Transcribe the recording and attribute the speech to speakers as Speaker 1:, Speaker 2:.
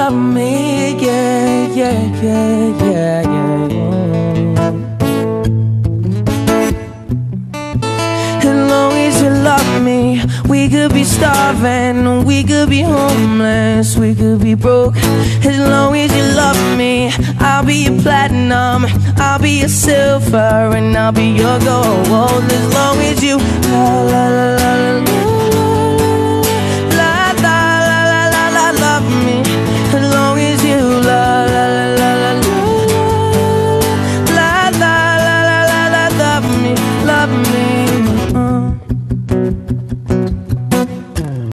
Speaker 1: love me, yeah, yeah, yeah, yeah, yeah. As long as you love me, we could be starving, we could be homeless, we could be broke. As long as you love me, I'll be your platinum, I'll be your silver, and I'll be your gold. As long as you la la la la la